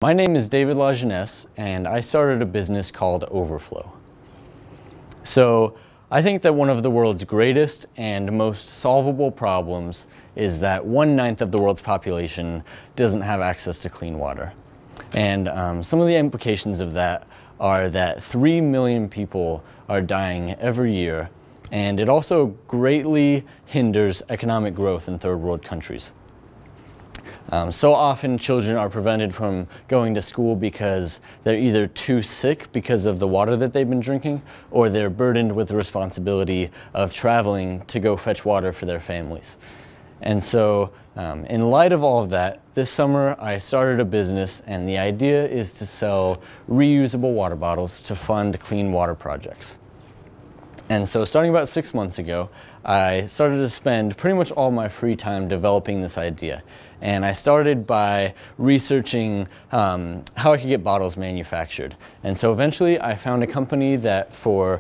My name is David Lajeunesse, and I started a business called Overflow. So I think that one of the world's greatest and most solvable problems is that 1/9 of the world's population doesn't have access to clean water. And some of the implications of that are that 3 million people are dying every year, and it also greatly hinders economic growth in third world countries. So often children are prevented from going to school because they're either too sick because of the water that they've been drinking, or they're burdened with the responsibility of traveling to go fetch water for their families. And so in light of all of that, this summer I started a business, and the idea is to sell reusable water bottles to fund clean water projects. And so starting about 6 months ago, I started to spend pretty much all my free time developing this idea. And I started by researching how I could get bottles manufactured. And so eventually I found a company that for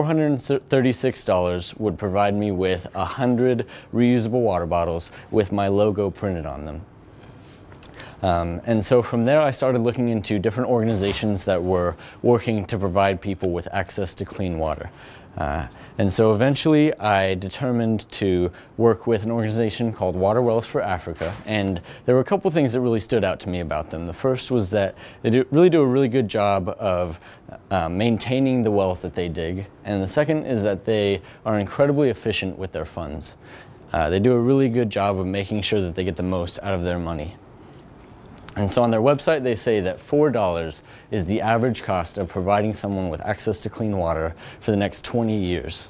$436 would provide me with 100 reusable water bottles with my logo printed on them. And so from there I started looking into different organizations that were working to provide people with access to clean water. And so eventually I determined to work with an organization called Water Wells for Africa, and there were a couple things that really stood out to me about them. The first was that they really do a really good job of maintaining the wells that they dig, and the second is that they are incredibly efficient with their funds. They do a really good job of making sure that they get the most out of their money. And so on their website they say that $4 is the average cost of providing someone with access to clean water for the next 20 years.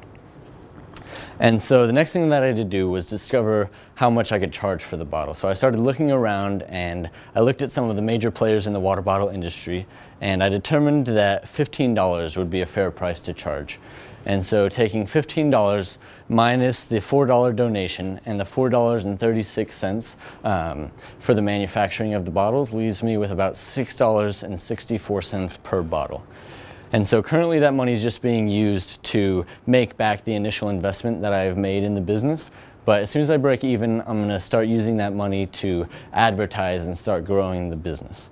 And so the next thing that I had to do was discover how much I could charge for the bottle. So I started looking around, and I looked at some of the major players in the water bottle industry, and I determined that $15 would be a fair price to charge. And so taking $15 minus the $4 donation and the $4.36 for the manufacturing of the bottles leaves me with about $6.64 per bottle. And so currently that money is just being used to make back the initial investment that I have made in the business. But as soon as I break even, I'm going to start using that money to advertise and start growing the business.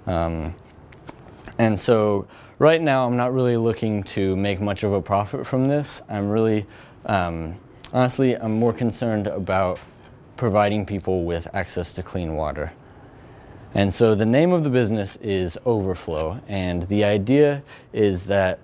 And so right now I'm not really looking to make much of a profit from this. I'm really, honestly, I'm more concerned about providing people with access to clean water. And so the name of the business is Overflow, and the idea is that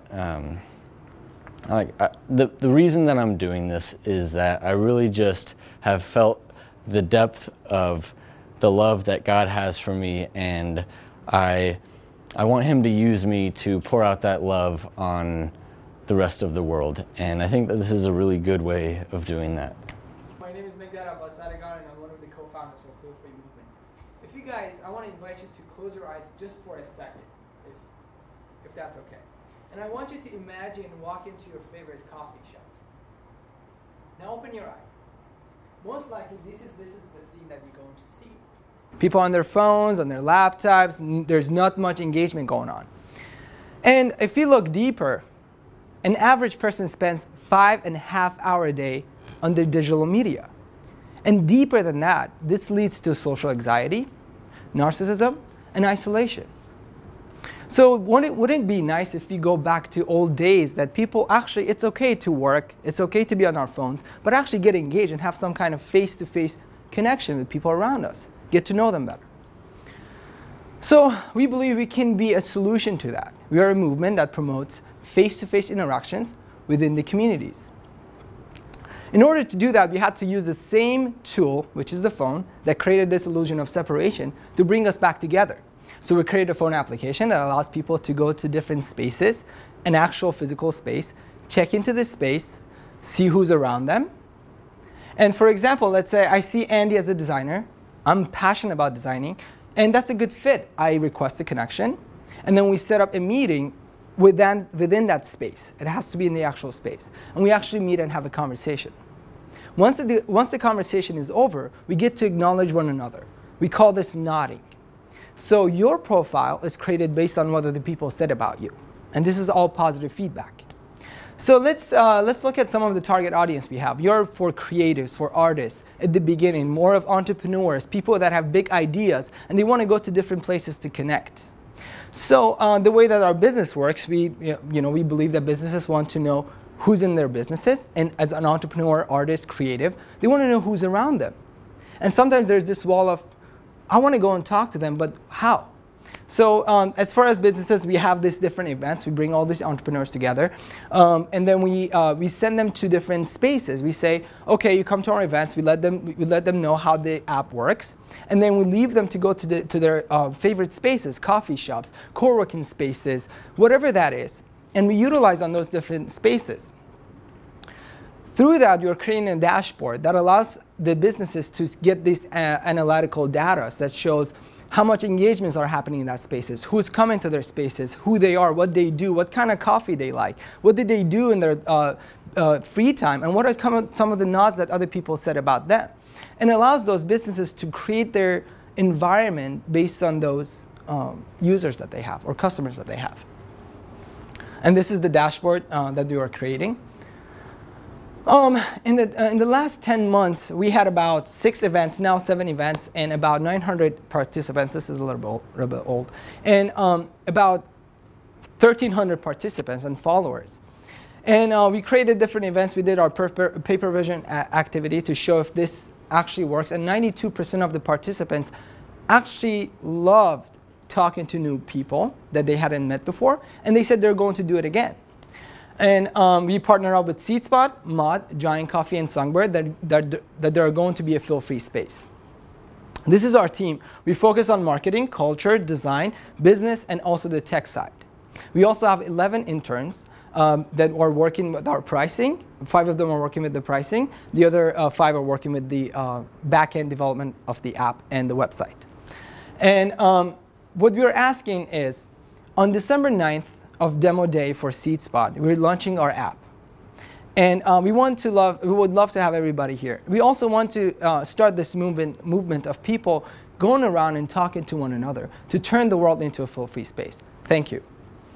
the reason that I'm doing this is that I really just have felt the depth of the love that God has for me, and I want Him to use me to pour out that love on the rest of the world. And I think that this is a really good way of doing that. My name is and I'm one of the co-founders for Feel Free Movement. If you guys, I want to invite you to close your eyes just for a second, if that's okay. And I want you to imagine walking to your favorite coffee shop. Now open your eyes. Most likely this is the scene that you're going to see. People on their phones, on their laptops, there's not much engagement going on. And if you look deeper, an average person spends 5.5 hours a day on their digital media. And deeper than that, this leads to social anxiety, narcissism, and isolation. So wouldn't it be nice if we go back to old days that people actually, it's okay to work, it's okay to be on our phones, but actually get engaged and have some kind of face-to-face connection with people around us, get to know them better. So we believe we can be a solution to that. We are a movement that promotes face-to-face interactions within the communities. In order to do that, we had to use the same tool, which is the phone, that created this illusion of separation to bring us back together. So we created a phone application that allows people to go to different spaces, an actual physical space, check into this space, see who's around them. And for example, let's say I see Andy as a designer. I'm passionate about designing, and that's a good fit. I request a connection, and then we set up a meeting within that space. It has to be in the actual space. And we actually meet and have a conversation. Once the conversation is over, we get to acknowledge one another. We call this nodding. So your profile is created based on what other people said about you. And this is all positive feedback. So let's look at some of the target audience we have. You're for creatives, for artists at the beginning, more of entrepreneurs, people that have big ideas, and they want to go to different places to connect. So the way that our business works, we believe that businesses want to know who's in their businesses, and as an entrepreneur, artist, creative, they want to know who's around them. And sometimes there's this wall of, I want to go and talk to them, but how? So as far as businesses, we have these different events. We bring all these entrepreneurs together, and then we send them to different spaces. We say, okay, you come to our events. We let them know how the app works, and then we leave them to go to their favorite spaces, coffee shops, co-working spaces, whatever that is, and we utilize on those different spaces. Through that, you're creating a dashboard that allows the businesses to get this analytical data that shows how much engagements are happening in that spaces, who's coming to their spaces, who they are, what they do, what kind of coffee they like, what did they do in their free time, and what are some of the nods that other people said about them. And it allows those businesses to create their environment based on those users that they have or customers that they have. And this is the dashboard that we are creating. In the last 10 months, we had about 6 events, now 7 events, and about 900 participants. This is a little bit old. And about 1,300 participants and followers. And we created different events. We did our paper vision activity to show if this actually works. And 92% of the participants actually loved talking to new people that they hadn't met before. And they said they're going to do it again. And we partner up with SeatSpot, Mod, Giant Coffee, and Songbird that they're going to be a feel-free space. This is our team. We focus on marketing, culture, design, business, and also the tech side. We also have 11 interns that are working with our pricing. 5 of them are working with the pricing. The other 5 are working with the back-end development of the app and the website. And what we're asking is, on December 9th, of demo day for SeatSpot, we're launching our app, and we would love to have everybody here. We also want to start this movement of people going around and talking to one another to turn the world into a full-free space. Thank you.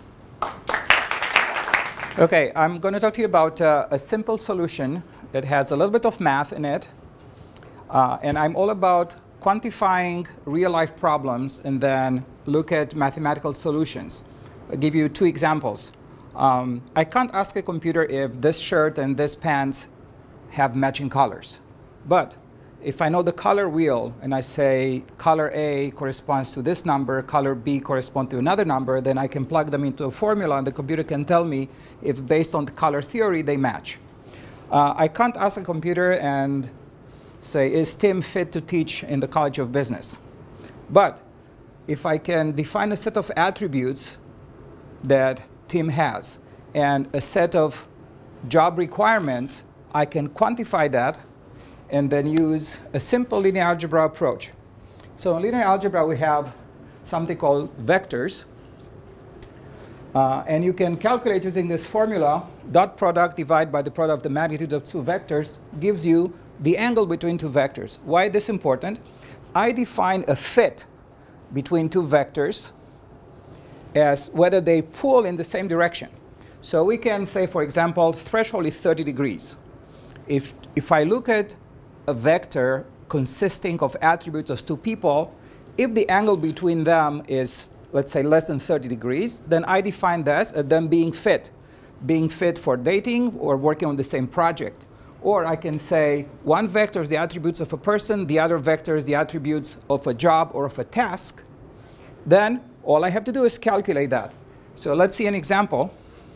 Okay, I'm going to talk to you about a simple solution that has a little bit of math in it, and I'm all about quantifying real-life problems and then look at mathematical solutions. I'll give you 2 examples. I can't ask a computer if this shirt and this pants have matching colors. But if I know the color wheel and I say color A corresponds to this number, color B corresponds to another number, then I can plug them into a formula and the computer can tell me if based on the color theory they match. I can't ask a computer and say, is Tim fit to teach in the College of Business? But if I can define a set of attributes that Tim has and a set of job requirements, I can quantify that and then use a simple linear algebra approach. So in linear algebra, we have something called vectors. And you can calculate using this formula, dot product divided by the product of the magnitude of 2 vectors gives you the angle between 2 vectors. Why is this important? I define a fit between 2 vectors as whether they pull in the same direction. So we can say, for example, threshold is 30 degrees. If I look at a vector consisting of attributes of 2 people, if the angle between them is, let's say, less than 30 degrees, then I define that as them being fit for dating or working on the same project. Or I can say one vector is the attributes of a person, the other vector is the attributes of a job or of a task. Then all I have to do is calculate that. So let's see an example.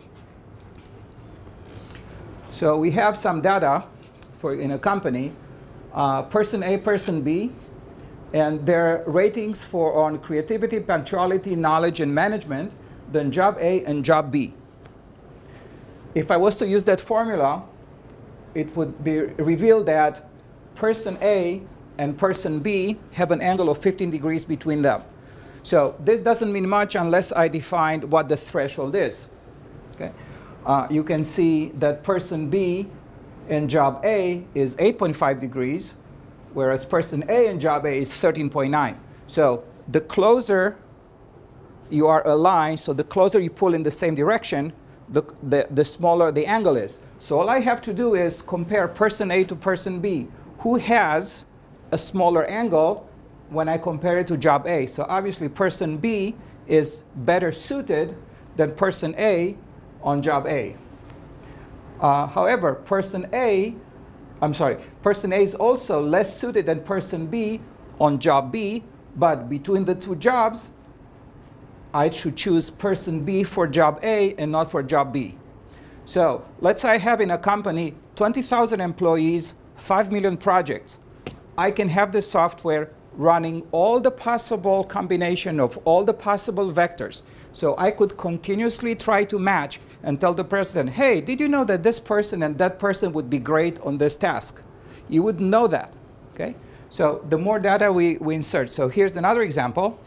So we have some data in a company, person A, person B, and their ratings on creativity, punctuality, knowledge, and management, then job A and job B. If I was to use that formula, it would be revealed that person A and person B have an angle of 15 degrees between them. So this doesn't mean much unless I defined what the threshold is. Okay? You can see that person B in job A is 8.5 degrees, whereas person A in job A is 13.9. So the closer you are aligned, so the closer you pull in the same direction, the smaller the angle is. So all I have to do is compare person A to person B. Who has a smaller angle when I compare it to job A? So obviously person B is better suited than person A on job A. However, person A is also less suited than person B on job B, but between the two jobs, I should choose person B for job A and not for job B. So let's say I have in a company 20,000 employees, 5 million projects. I can have this software running all the possible combination of all the possible vectors. So I could continuously try to match and tell the president, hey, did you know that this person and that person would be great on this task? You wouldn't know that, okay? So the more data we insert. So here's another example.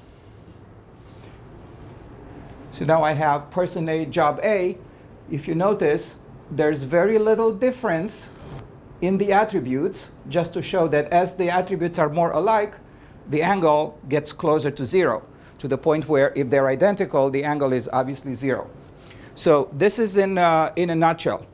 So now I have person A, job A. If you notice, there's very little difference in the attributes, just to show that as the attributes are more alike, the angle gets closer to 0, to the point where if they're identical, the angle is obviously 0. So this is in a nutshell.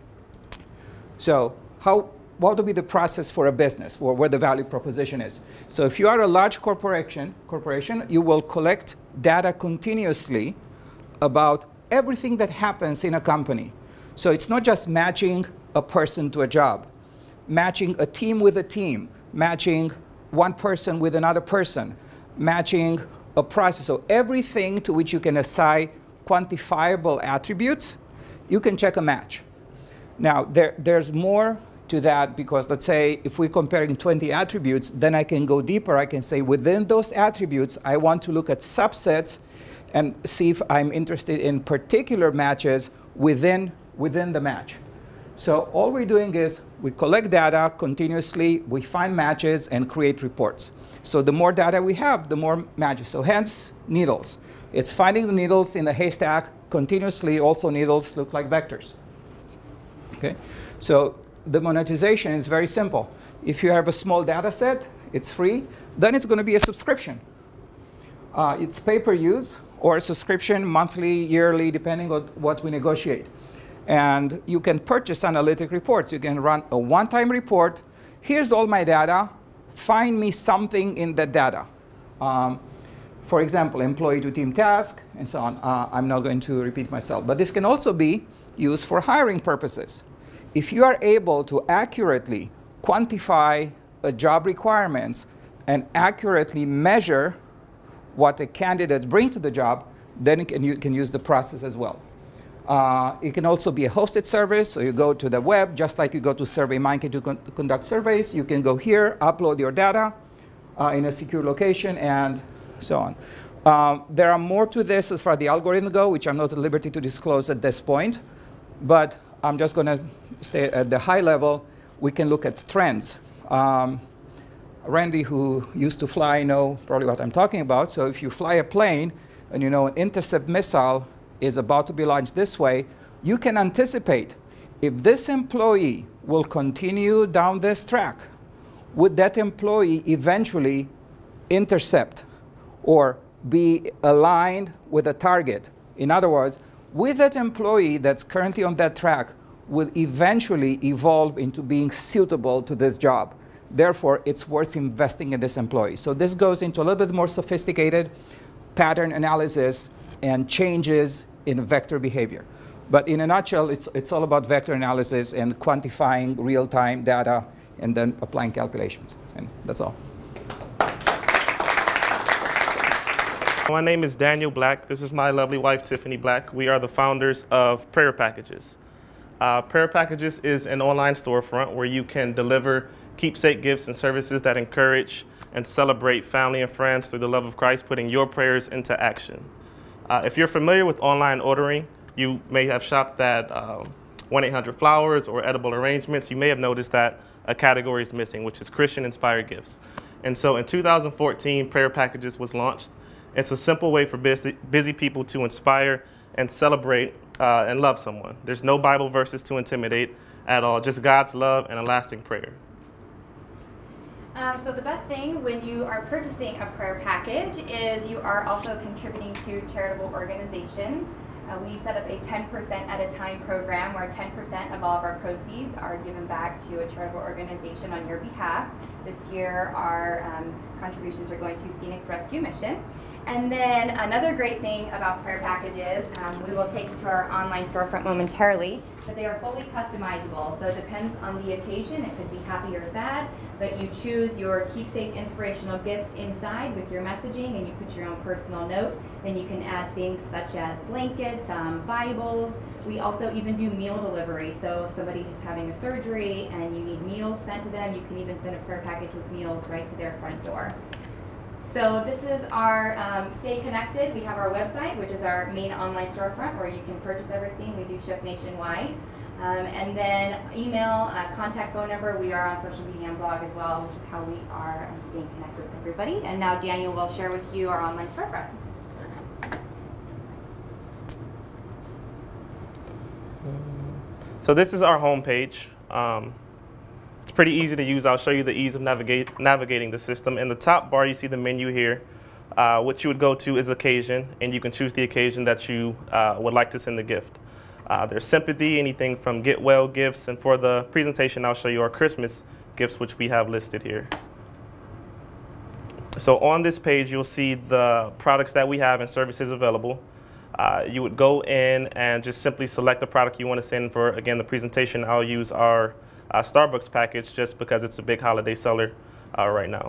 So what would be the process for a business, or where the value proposition is? So if you are a large corporation, you will collect data continuously about everything that happens in a company. So it's not just matching a person to a job, matching a team with a team, matching one person with another person, matching a process. So everything to which you can assign quantifiable attributes, you can check a match. Now, there's more to that, because let's say if we're comparing 20 attributes, then I can go deeper. I can say within those attributes, I want to look at subsets and see if I'm interested in particular matches within the match. So all we're doing is we collect data continuously, we find matches, and create reports. So the more data we have, the more matches. So hence, needles. It's finding the needles in the haystack continuously. Also, needles look like vectors. Okay? So the monetization is very simple. If you have a small data set, it's free. Then it's going to be a subscription. It's pay-per-use or a subscription, monthly, yearly, depending on what we negotiate. And you can purchase analytic reports. You can run a one-time report. Here's all my data. Find me something in that data. For example, employee to team task, and so on. I'm not going to repeat myself. But this can also be used for hiring purposes. If you are able to accurately quantify a job requirements and accurately measure what the candidates bring to the job, then you can use the process as well. It can also be a hosted service, so you go to the web, just like you go to SurveyMonkey to conduct surveys. You can go here, upload your data in a secure location, and so on. There are more to this as far as the algorithm go, which I'm not at liberty to disclose at this point. But I'm just going to say at the high level, we can look at trends. Randy, who used to fly, know probably what I'm talking about. So if you fly a plane and you know an intercept missile is about to be launched this way, you can anticipate if this employee will continue down this track, would that employee eventually intercept or be aligned with a target? In other words, with that employee that's currently on that track will eventually evolve into being suitable to this job. Therefore, it's worth investing in this employee. So this goes into a little bit more sophisticated pattern analysis and changes in vector behavior. But in a nutshell, it's all about vector analysis and quantifying real-time data and then applying calculations. And that's all. My name is Daniel Black. This is my lovely wife, Tiffany Black. We are the founders of Prayer Packages. Prayer Packages is an online storefront where you can deliver keepsake gifts and services that encourage and celebrate family and friends through the love of Christ, putting your prayers into action. If you're familiar with online ordering, you may have shopped at 1-800-Flowers or Edible Arrangements. You may have noticed that a category is missing, which is Christian-inspired gifts. And so in 2014, Prayer Packages was launched. It's a simple way for busy people to inspire and celebrate and love someone. There's no Bible verses to intimidate at all, just God's love and a lasting prayer. So the best thing when you are purchasing a prayer package is you are also contributing to charitable organizations. We set up a 10% at a time program where 10% of all of our proceeds are given back to a charitable organization on your behalf. This year, our contributions are going to Phoenix Rescue Mission. And then another great thing about prayer packages, we will take you to our online storefront momentarily, but they are fully customizable. So it depends on the occasion. It could be happy or sad, but you choose your keepsake inspirational gifts inside with your messaging, and you put your own personal note. Then you can add things such as blankets, Bibles. We also even do meal delivery. So if somebody is having a surgery and you need meals sent to them, you can even send a prayer package with meals right to their front door. So this is our Stay Connected. We have our website, which is our main online storefront where you can purchase everything. We do ship nationwide. And then email, contact phone number. We are on social media and blog as well, which is how we are staying connected with everybody. And now Daniel will share with you our online storefront. So this is our homepage. It's pretty easy to use. I'll show you the ease of navigating the system. In the top bar, you see the menu here. What you would go to is occasion, and you can choose the occasion that you would like to send the gift. There's sympathy, anything from get well gifts, and for the presentation, I'll show you our Christmas gifts, which we have listed here. So on this page, you'll see the products that we have and services available. You would go in and just simply select the product you want to send. For, again, the presentation, I'll use our Starbucks package just because it's a big holiday seller right now.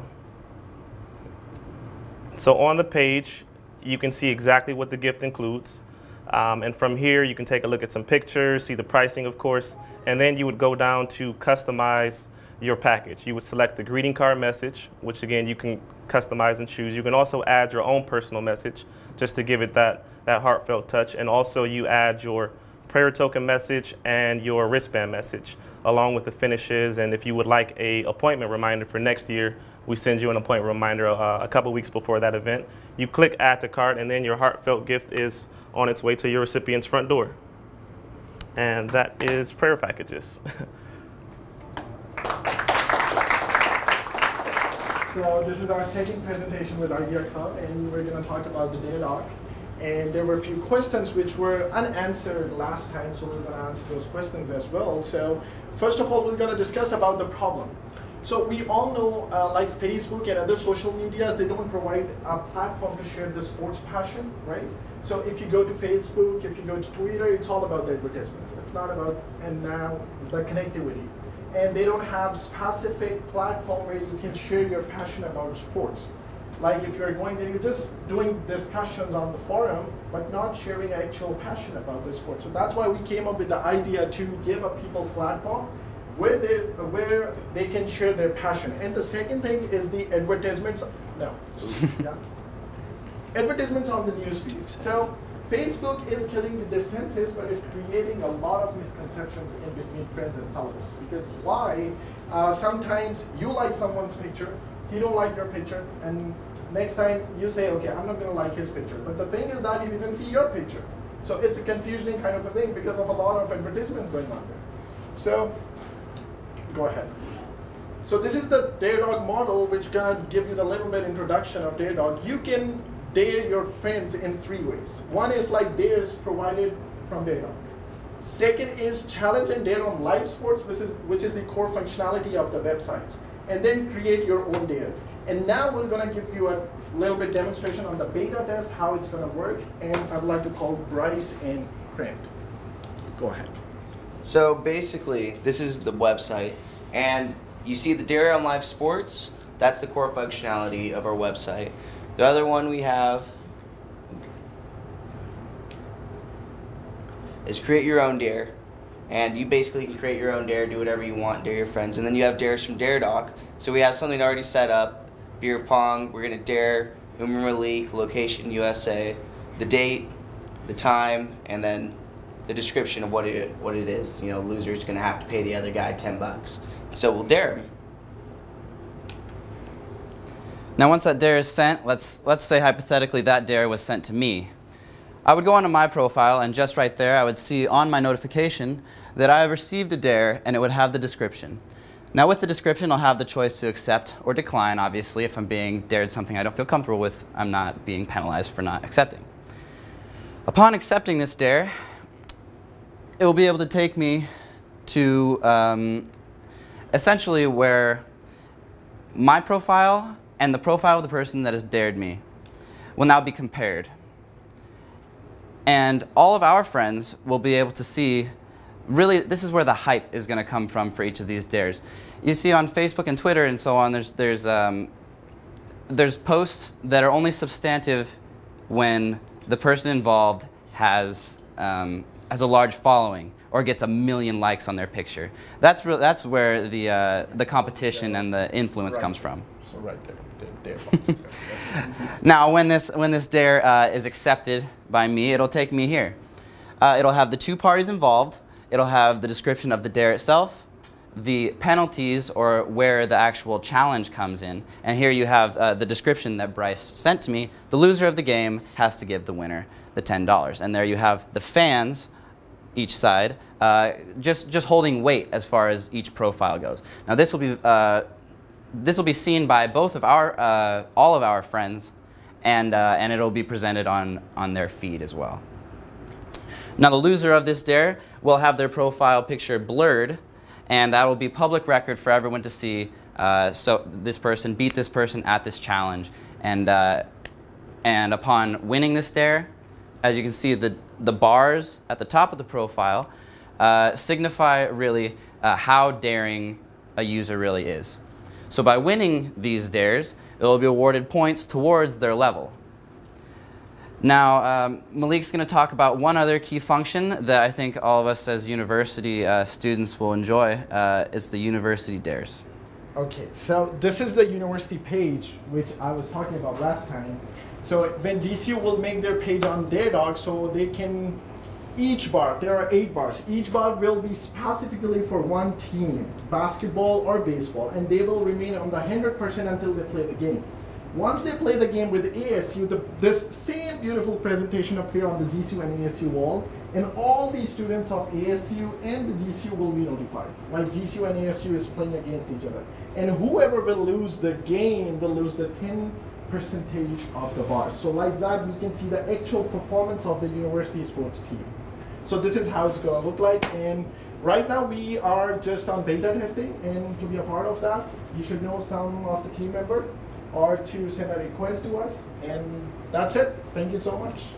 So on the page, you can see exactly what the gift includes. And from here, you can take a look at some pictures, see the pricing, of course, and then you would go down to customize your package. You would select the greeting card message, which again, you can customize and choose. You can also add your own personal message just to give it that heartfelt touch. And also you add your prayer token message and your wristband message along with the finishes. And if you would like a appointment reminder for next year, we send you an appointment reminder a couple weeks before that event. You click add to cart, and then your heartfelt gift is on its way to your recipient's front door. And that is prayer packages. So this is our second presentation with our Gear Club, and we're going to talk about the Dare Doc. And there were a few questions which were unanswered last time, so we're going to answer those questions as well. So first of all, we're going to discuss about the problem. So we all know, like Facebook and other social medias, they don't provide a platform to share the sports passion, right? So if you go to Facebook, if you go to Twitter, it's all about the advertisements. It's not about, and now, the connectivity. And they don't have specific platform where you can share your passion about sports. Like if you're going there, you're just doing discussions on the forum, but not sharing actual passion about the sport. So that's why we came up with the idea to give a people platform where they can share their passion. And the second thing is the advertisements. No. Yeah. Advertisements on the newsfeed. So Facebook is killing the distances, but it's creating a lot of misconceptions in between friends and fellows. Because why? Sometimes you like someone's picture, he don't like your picture, and next time you say, okay, I'm not going to like his picture. But the thing is that he didn't see your picture. So it's a confusing kind of a thing because of a lot of advertisements going on there. So go ahead. So this is the Dare Dog model, which gonna give you the little bit introduction of Dare Dog. You can dare your friends in 3 ways. One is like dares provided from Dare Dog. Second is challenge and dare on live sports, which is the core functionality of the websites. And then create your own dare. And now we're gonna give you a little bit demonstration on the beta test, how it's gonna work. And I would like to call Bryce and Trent. Go ahead. So basically, this is the website, and you see the Dare on Live Sports. That's the core functionality of our website. The other one we have is create your own dare, and you basically can create your own dare, do whatever you want, dare your friends, and then you have dares from Dare Doc. So we have something already set up, beer pong. We're gonna dare Umar Malik, location USA, the date, the time, and then the description of what it is. You know, loser's gonna have to pay the other guy $10. So we'll dare him. Now once that dare is sent, let's say hypothetically that dare was sent to me. I would go onto my profile, and just right there I would see on my notification that I have received a dare, and it would have the description. Now with the description, I'll have the choice to accept or decline. Obviously, if I'm being dared something I don't feel comfortable with, I'm not being penalized for not accepting. Upon accepting this dare, it will be able to take me to essentially where my profile and the profile of the person that has dared me will now be compared. And all of our friends will be able to see, really, this is where the hype is going to come from for each of these dares. You see on Facebook and Twitter and so on, there's posts that are only substantive when the person involved has a large following or gets 1 million likes on their picture. That's where the competition and the influence comes from. So right there. Now, when this dare is accepted by me, it'll take me here. It'll have the 2 parties involved. It'll have the description of the dare itself, the penalties, or where the actual challenge comes in. And here you have the description that Bryce sent to me. The loser of the game has to give the winner the $10. And there you have the fans, each side, just holding weight as far as each profile goes. Now, this will be seen by both of all of our friends, and it'll be presented on their feed as well. Now, the loser of this dare will have their profile picture blurred, and that will be public record for everyone to see. So this person beat this person at this challenge, and upon winning this dare, as you can see, the bars at the top of the profile signify really how daring a user really is. So by winning these dares, it will be awarded points towards their level. Now, Malik's going to talk about one other key function that I think all of us as university students will enjoy. It's the university dares. Okay, so this is the university page, which I was talking about last time. So when GCU will make their page on their dog, so they can, each bar, there are 8 bars, each bar will be specifically for one team, basketball or baseball, and they will remain on the 100% until they play the game. Once they play the game with ASU, this same beautiful presentation appear on the GCU and ASU wall, and all the students of ASU and the GCU will be notified. Like GCU and ASU is playing against each other. And whoever will lose the game will lose the 10% of the bars. So like that, we can see the actual performance of the university sports team. So this is how it's going to look like. And right now we are just on beta testing, and to be a part of that, you should know some of the team member or to send a request to us. And that's it. Thank you so much.